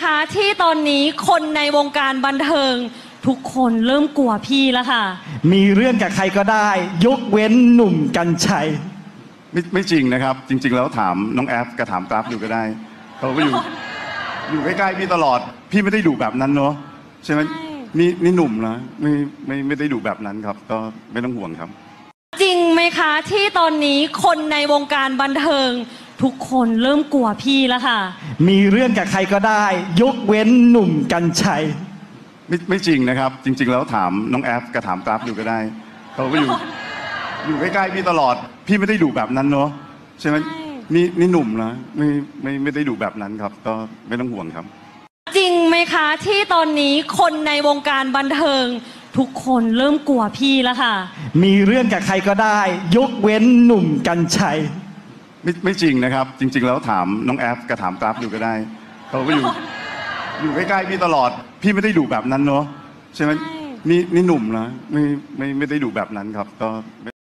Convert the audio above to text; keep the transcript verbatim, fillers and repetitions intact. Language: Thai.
คะที่ตอนนี้คนในวงการบันเทิงทุกคนเริ่มกลัวพี่แล้วค่ะมีเรื่องกับใครก็ได้ยกเว้นหนุ่มกรรชัยไม่ไม่จริงนะครับจริงๆแล้วถามน้องแอฟกับถามกราฟดูก็ได้เขาก็อยู่อยู่ใกล้ๆพี่ตลอดพี่ไม่ได้ดุแบบนั้นเนาะใช่ไหมนี่นี่หนุ่มนะไม่ไม่ไม่ได้ดุแบบนั้นครับก็ไม่ต้องห่วงครับจริงไหมคะที่ตอนนี้คนในวงการบันเทิงทุกคนเริ่มกลัวพี่แล้วค่ะมีเรื่องกับใครก็ได้ยกเว้นหนุ่มกรรชัยไม่ไม่จริงนะครับจริงๆแล้วถามน้องแอฟกับถามกราฟดูก็ได้เขาก็อยู่อยู่ใกล้ๆพี่ตลอดพี่ไม่ได้ดุแบบนั้นเนาะใช่ไหมนี่นี่หนุ่มนะไม่ไม่ไม่ได้ดุแบบนั้นครับก็ไม่ต้องห่วงครับจริงไหมคะที่ตอนนี้คนในวงการบันเทิงทุกคนเริ่มกลัวพี่แล้วค่ะมีเรื่องกับใครก็ได้ยกเว้นหนุ่มกรรชัยไม่ไม่จริงนะครับจริงๆแล้วถามน้องแอฟกับถามกราฟดูก็ได้เขาก็อยู่อยู่ใกล้ๆพี่ตลอดพี่ไม่ได้ดุแบบนั้นเนาะใช่ไหมนี่นี่หนุ่มนะไม่ไม่ไม่ได้ดุแบบนั้นครับก็